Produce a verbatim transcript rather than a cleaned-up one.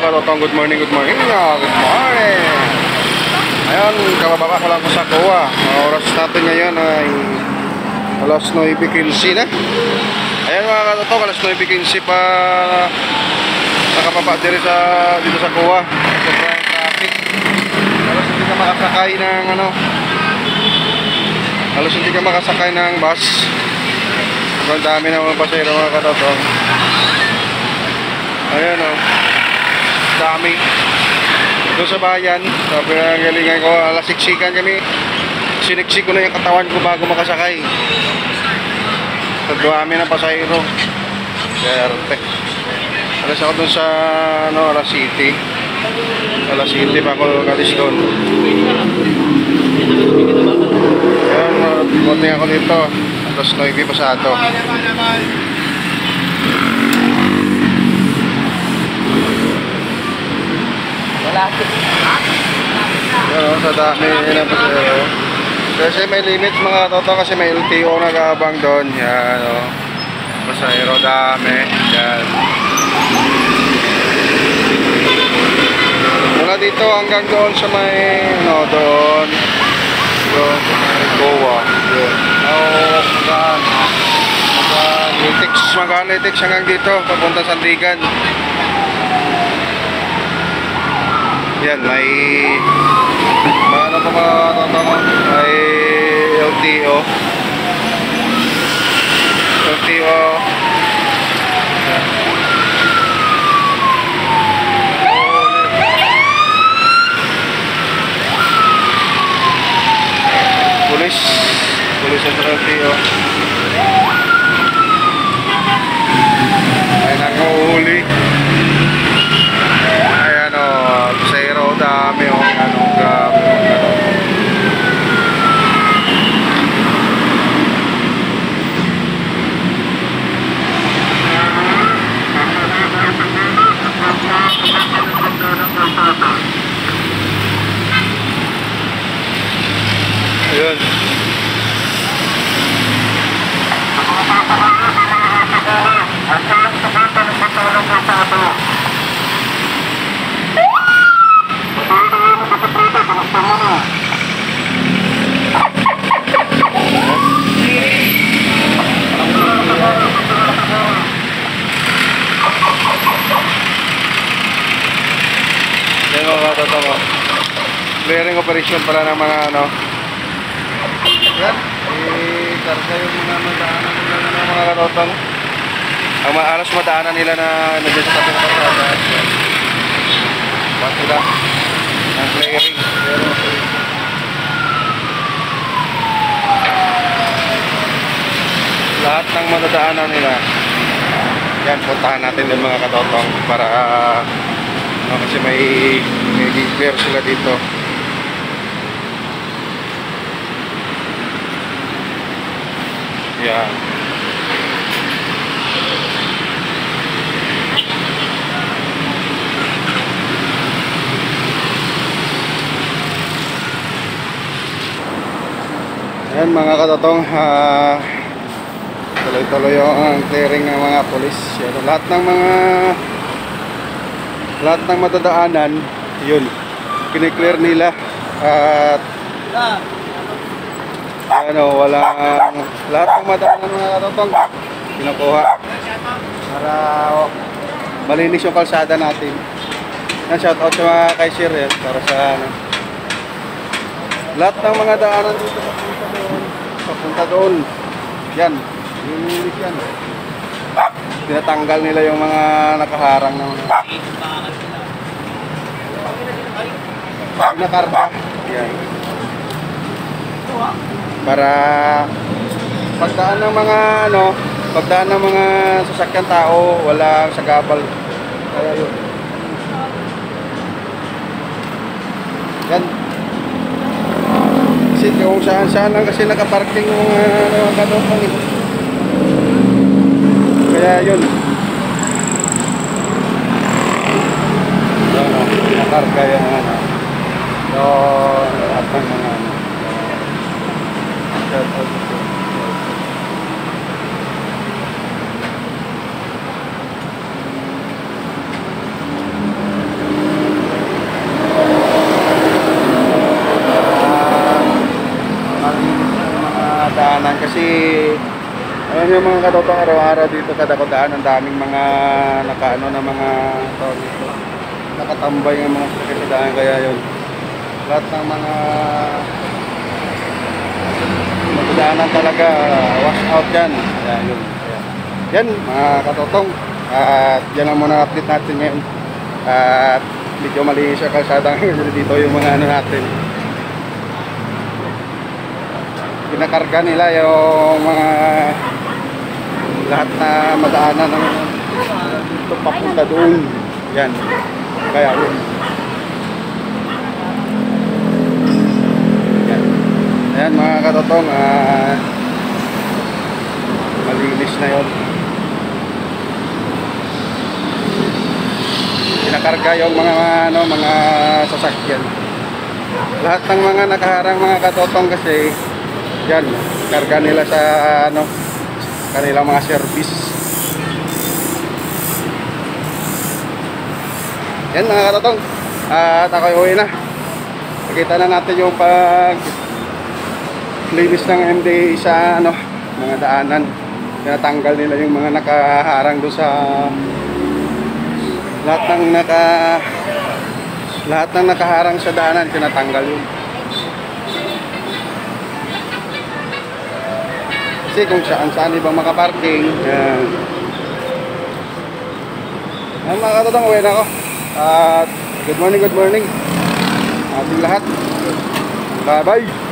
katotong, good morning, good morning, uh, good morning. Ayan, kabababa ko lang po sa Kuwa. Ang oras natin ngayon ay alas nine fifteen na. Ayan mga katotong, alas nine fifteen pa nakababa dito sa, dito sa Kuwa. Sobrang traffic. Halos hindi ka makasakay ng ano, halos hindi ka makasakay ng bus. Ang dami na mga pasero mga katotong. Ayan o, oh. Dami. Doon sa bayan, sabi na galingan ko, alas siksikan kami. Siniksik ko na yung katawan ko bago makasakay. Tagdami ng pasahero. Serte. Alas ako doon sa ano, Alas City. Alas City pa ako kalis doon. Ayan, mabuting ako dito. Alas nine pasado. Ayan, sa dami ng pasahero. Kasi may limits mga toto, kasi may L T O nag-aabang doon. Yan o, pasahero dami. Yan. Mula dito hanggang doon sa may ano, doon doon sa may Goa. Yun. Oh, magaan magaan Litix, magaan Litix hanggang dito papunta sa Sandigan. Yan, may ano pa mga tatama, may L T O L T O. Yan. Pulis Pulis sa L T O. Ay nanguhuli. Ayan o, pasahero dami o, anong grabe o, ano. Ayun. Yan mga katotoo. Clearing operation pala ng mga ano. Yan. I-karga yung mga madaanan nila ng mga katotoo. Ang mga alas madaanan nila na nandiyan sa tabi ng pasada. Ba't sila ang clearing. Clearing operation. Lahat ng madadaanan nila. Yan, puntahan natin din mga katotong para uh, no, kasi may may clear sila dito. Yan. Yan mga katotong, uh, tuloy-tuloy ang clearing ng mga polis. Yan, lahat ng mga lahat ng madadaanan, yun, kiniklear nila at ano, walang lahat ng madadaanan mga katotong kinukuha para oh, malinis yung kalsada natin. Yan, shout out sa mga kaisir yan, para sa ano, lahat ng mga daanan dito papunta doon, papunta doon. Yan, nilinis yan. Tinatanggal nila yung mga nakaharang ng nakarga. Yan. Para pagdaan ng mga ano, pagdaan ng mga sasakyan tao, walang sagabal. Kaya yun. Yan. Kasi kung saan saan lang kasi nakaparking yung uh, katotong ito. Kaya yun. Yan o, nakarga yung ano. So, lahat ng mga ano. nyo mga katotong araw-araw dito kada kodaan, ang daming mga nakaano na mga tawag dito, nakatambay ng mga sakit kaya yun. Lahat ng mga magdaanan talaga wash out yan. Ayan, yun. Ayan. Yan mga katotong. At yan ang muna update natin ngayon. At medyo malinis siya kalsada dito yung mga ano natin. Pinakarga nila yung mga lahat na madaanan ng dito papunta doon. Yan. Kaya yun. Yan. Ayan mga katotong, uh, malinis na yun. Pinakarga yung mga ano, mga sasakyan. Lahat ng mga nakaharang mga katotong kasi yan, karga nila sa ano, kanilang mga service. Yan mga katotong, at ako'y uwi na. Nakita na natin yung pag linis ng M D A sa ano, mga daanan. Tinatanggal nila yung mga nakaharang doon sa lahat ng naka lahat ng nakaharang sa daanan, tinatanggal yun. Kasi kung saan saan ibang makaparking, yan. Yan mga katotong, uwi na ako. At good morning, good morning ating lahat. Bye bye.